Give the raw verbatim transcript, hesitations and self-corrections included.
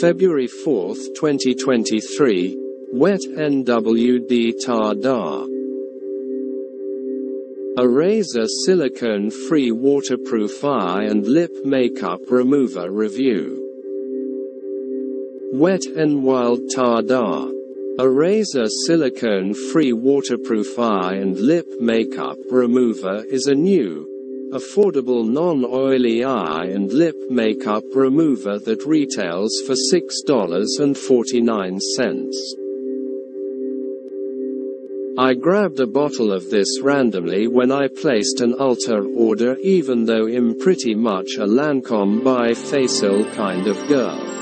February fourth twenty twenty-three, Wet N W D Tada. Eraser Silicone-Free Waterproof Eye and Lip Makeup Remover Review. Wet n Wild Tada. Eraser Silicone-Free Waterproof Eye and Lip Makeup Remover is a new, affordable non-oily eye and lip makeup remover that retails for six dollars and forty-nine cents. I grabbed a bottle of this randomly when I placed an Ulta order, even though I'm pretty much a Lancome Bi-Facil kind of girl.